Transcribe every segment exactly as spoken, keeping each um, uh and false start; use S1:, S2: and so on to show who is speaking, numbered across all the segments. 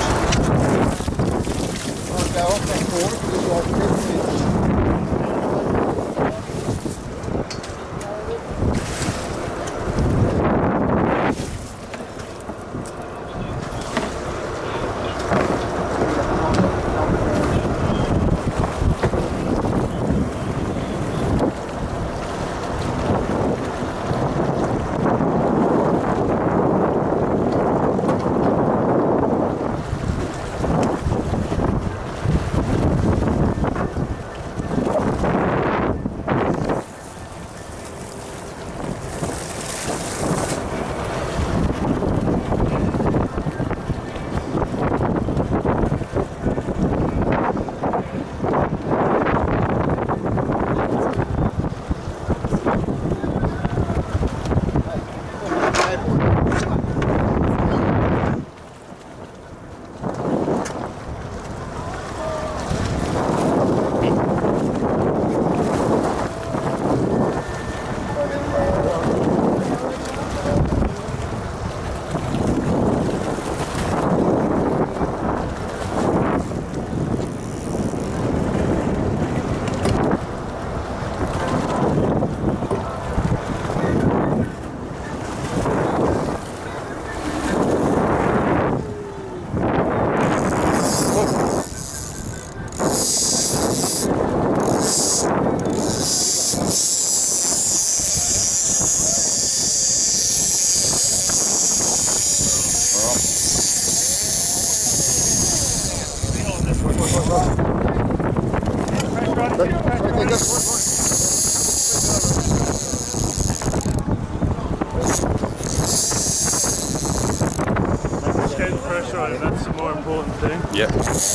S1: That's the more important thing.
S2: Yep.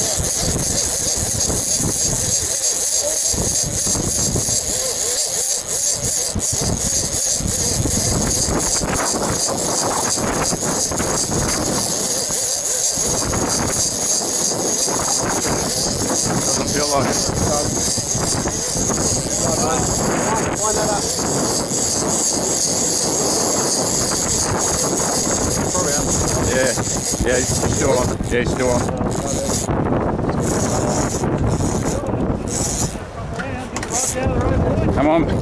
S2: Doesn't feel like it. Yeah, yeah, he's still on. Yeah, he's still on. Come on.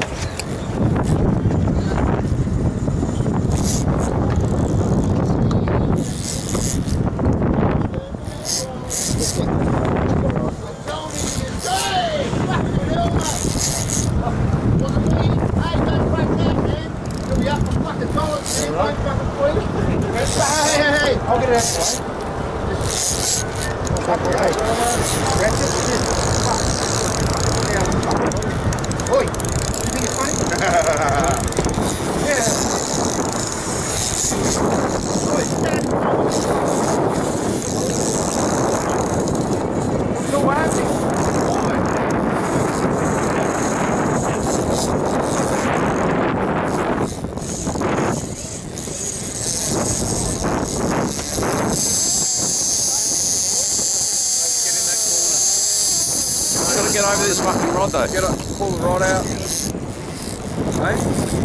S3: I'll get it out. Oi, you think it's funny? Yeah. Oi, Dad. No laughing.
S2: Get over this fucking rod though.
S3: Get it, pull the rod out. Hey?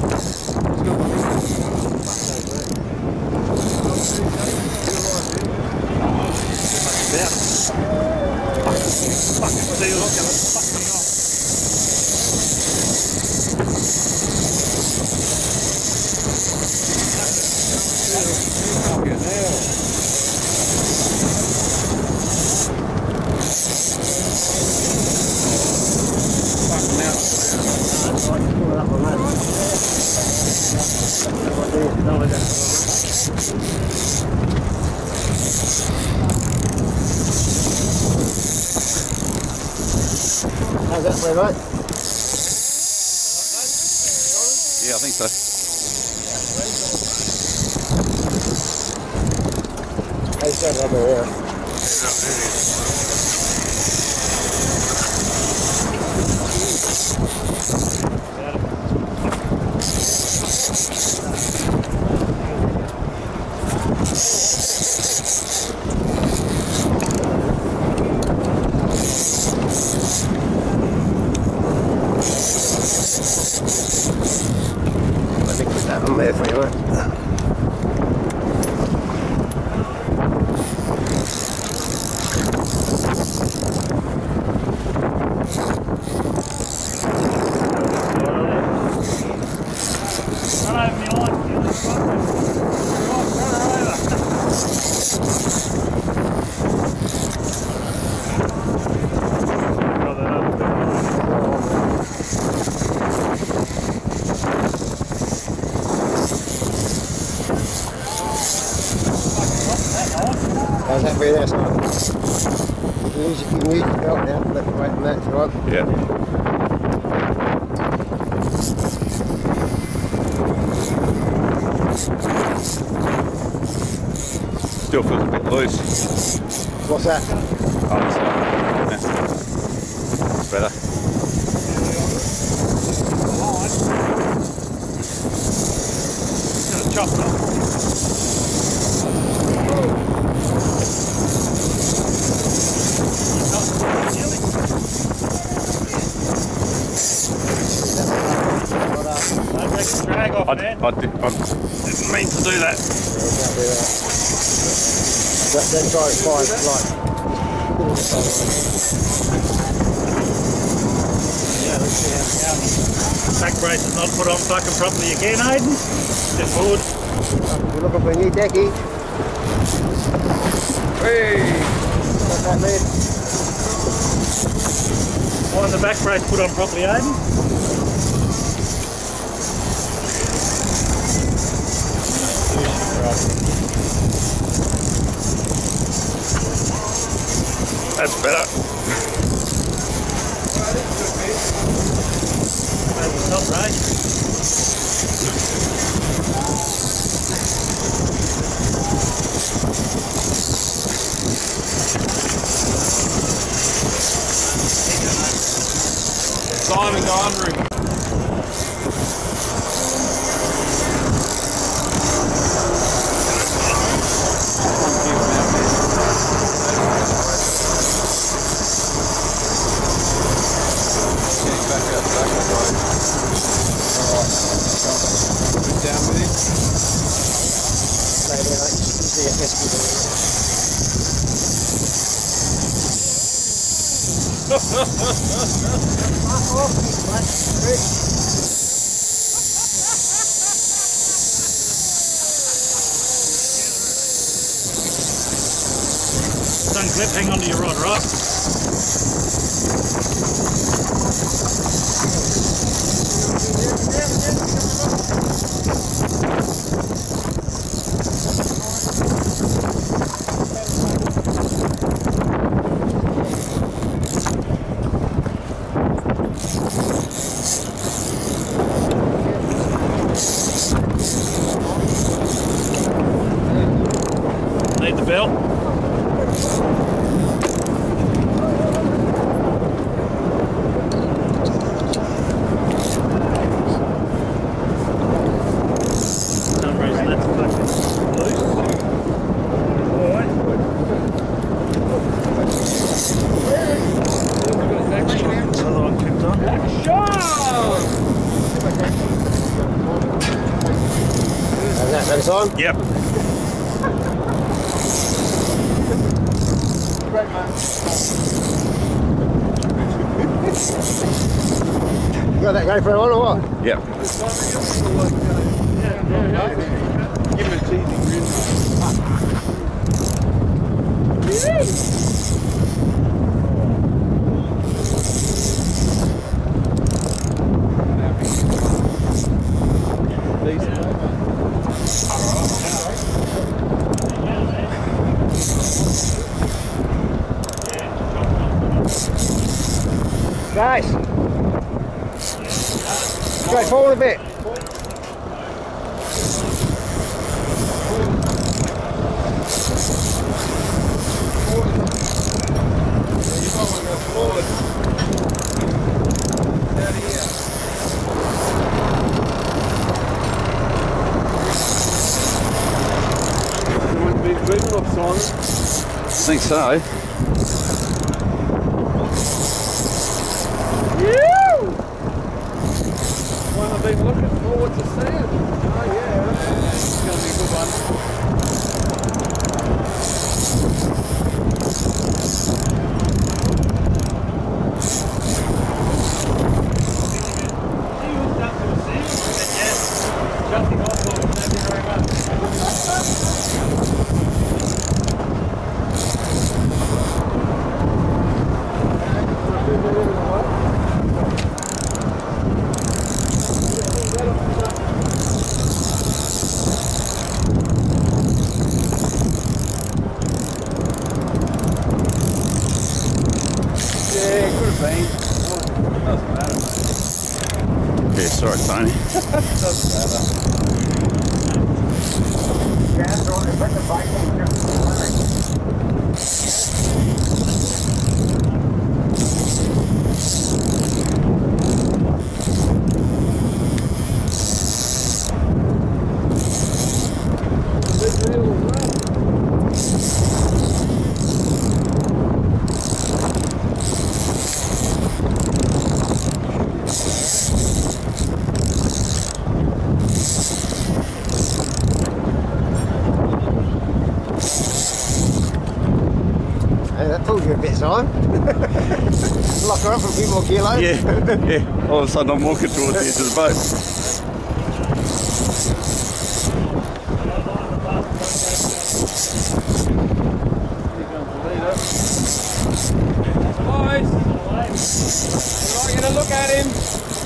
S3: How's that play, mate?
S2: Yeah, I think so.
S3: How's that rubber there? Let me put that on there for you, mate. How's that being there, Simon? You can use, you can use your belt now, lift away from that, right?
S2: Yeah. Still feels a bit loose.
S3: What's that?
S2: Oh, it's, uh, yeah. It's better.
S1: Got a chop up. Don't take the drag off,
S2: I,
S1: man.
S2: I, did, I didn't mean to do that.
S3: Yeah, can't do that. That, then try it five, like.
S1: Yeah, let's see how it's going. Back brace is not put on fucking properly again, Hayden. Step forward.
S3: We're looking for a new decky.
S2: Hey!
S3: Got that, man?
S1: Why isn't the back brace put on properly, Hayden?
S2: That's better.
S1: Over the top, right?
S2: Simon, go under him. Down with him.
S3: Lay there, mate. See if this can
S1: Unclip, hang on to your rod, right? Need the belt. Some reason that's fucking loose. Alright. Another one clipped on.
S3: How's that, then, Simon?
S2: Yep.
S3: Great, man. You got that ready for one or what?
S2: Yep.
S4: Give him a cheesy grin.
S3: Guys, go forward a bit.
S2: I think so.
S4: One I've been looking forward to seeing. Oh yeah, it's going to be a good one.
S1: Jumping off, thank you very much.
S4: beans. Doesn't matter, mate.
S2: Yeah, sorry, Tony.
S4: Doesn't matter.
S3: Yeah, so I put the bike on just I told you a bit time. Lock her up for a few more kilos.
S2: Yeah, yeah. All of a sudden I'm walking towards the edge of the boat.
S4: Boys, I want you to look at him.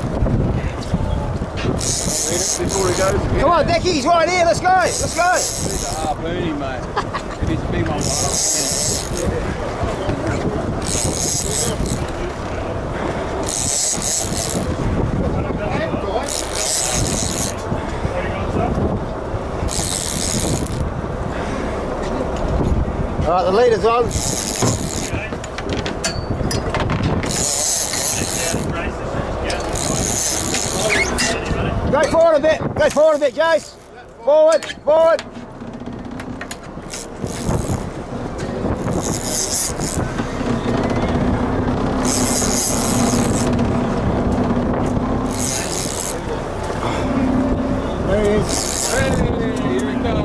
S4: Before he goes again.
S3: Come on, Decky, he's right here. Let's go. Let's go.
S4: He's a harpoonie, mate. It needs to be one.
S3: All right, the leader's on. Go forward a bit. Go forward a bit, Jace. Forward, forward. There he is.
S4: Hey, here we go.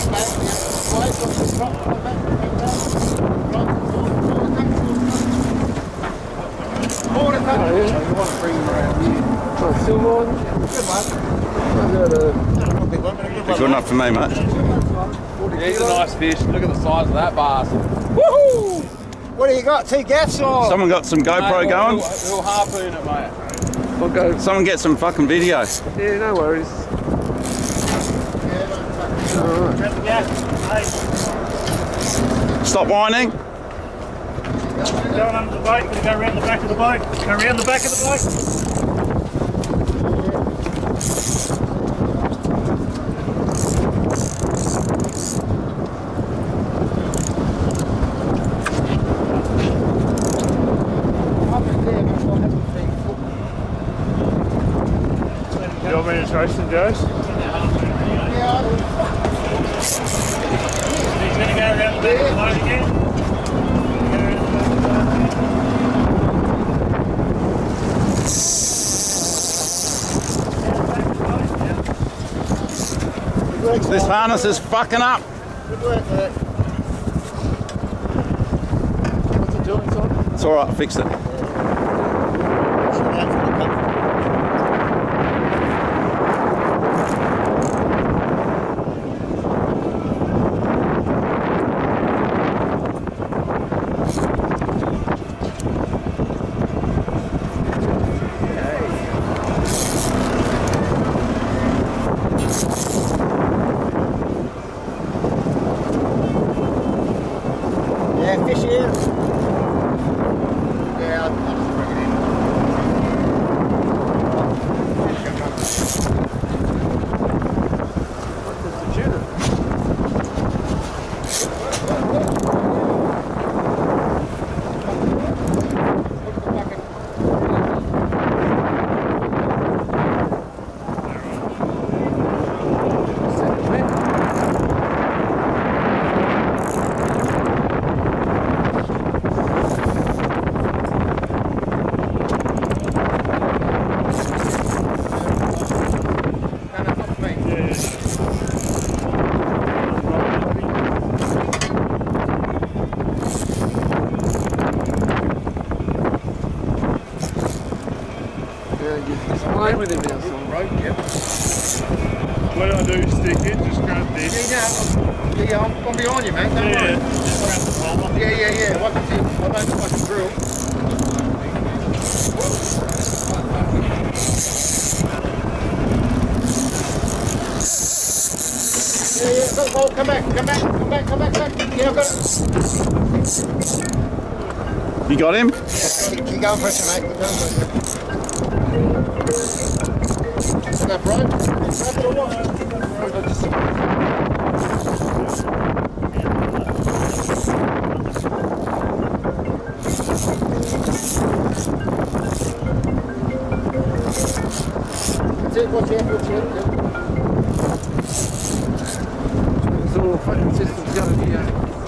S4: You want to bring him around here.
S3: Oh, silver one.
S2: Good enough for me, mate.
S4: Yeah, he's a nice fish. Look at the size of that bastard.
S3: Woohoo! What do you got? Two gaffs or?
S2: Someone got some GoPro
S4: Mate,
S2: going?
S4: We'll, we'll harpoon it, mate.
S3: I'll go.
S2: Someone get some fucking videos.
S3: Yeah, no worries.
S1: Grab the gas. Hey,
S2: Stop whining.
S1: down under the boat. We'll go around the back of the boat. Go around the back of the boat. You want me to trace them, Joyce? He's going to go around the back of the boat again.
S2: This harness is fucking up.
S3: Good work, mate. What's it doing, son?
S2: It's alright, I fixed it.
S3: Yeah, fish here. Yeah, I'll, I'll just bring it in. What's the tuna?
S4: Play with him now, son.
S5: Right, yep. What I do is stick it, just grab this.
S3: Yeah, yeah, I'm, I'm behind you, man. Don't
S5: Yeah,
S3: worry.
S5: just grab the palm.
S3: Yeah, yeah, yeah. What is it? I don't fucking drill. Yeah, yeah. Go, oh, come back, come back, come back, come back, come back. Yeah, I've got it.
S2: You got him?
S3: Keep, keep going for it, mate. Keep going for it. Is that right? Is that or what? That's it, watch out, watch out.
S4: It's all the fucking system's going here.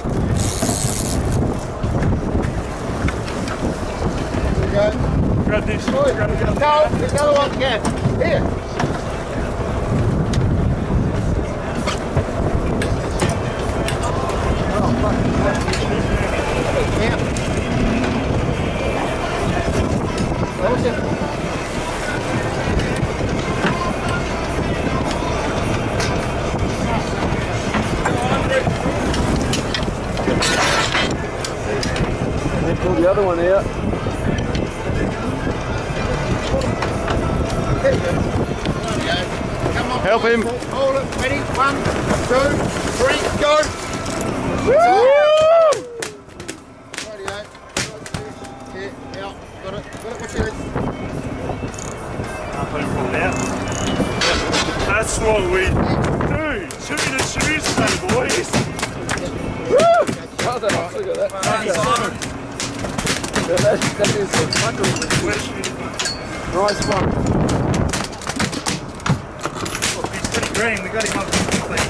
S3: Go.
S5: Grab this.
S3: Grab it. No, there's another one. Yeah. Here. Oh, fuck. Yeah. What was it?
S4: They pulled the other one out.
S3: There you go. Come on.
S2: Help him.
S3: Hold it. Ready? One, two, three, go. Woo! Rightio. Yeah, out. Got it. Got it. What's your head?
S5: I'll put it pulled out. That's what we do. Shooting the shoes, today, boys.
S4: Oh, that's nice. Look at that. Yeah, that, that is a fucking nice one.
S1: Oh, he's pretty green. We got him up quickly.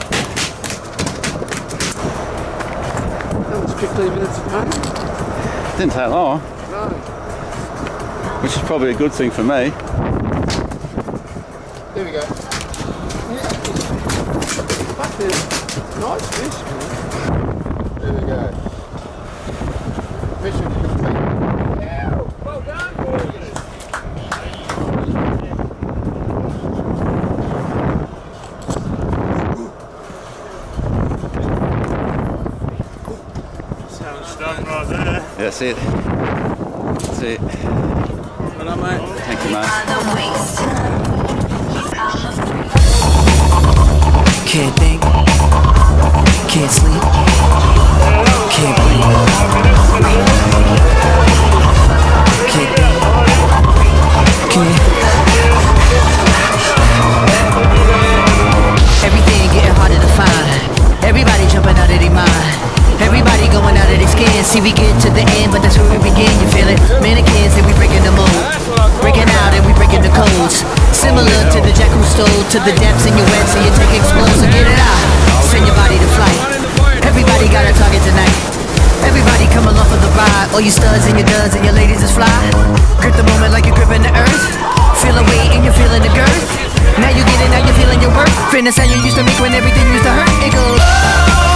S4: That was fifteen minutes of pain.
S2: Didn't take long,
S4: No.
S2: which is probably a good thing for me.
S3: There we go.
S4: Fuck, there's nice fish, man.
S3: There we go. Mission complete.
S4: Well done, boys.
S5: Sounds done right there.
S2: That's it. That's it.
S4: Well done, mate.
S2: Thank you, mate.
S6: Can't think, can't sleep, can't breathe, can't think, can't. Everything getting harder to find. Everybody jumping out of their mind. Everybody going out of their skin. See, we get to the end, but that's where we begin. You feel it? Mannequins and we breaking the mold, breaking out and we breaking the codes. Similar to the jack who stole to the depths in your web, so you take explode, so get it out. Send your body to flight. Everybody got a target tonight. Everybody come along for the ride. All you studs and your duds and your ladies is fly. Grip the moment like you're gripping the earth. Feel a weight and you're feeling the girth. Now you get it, now you're feeling your worth. Fitness how you used to make when everything used to hurt. It goes.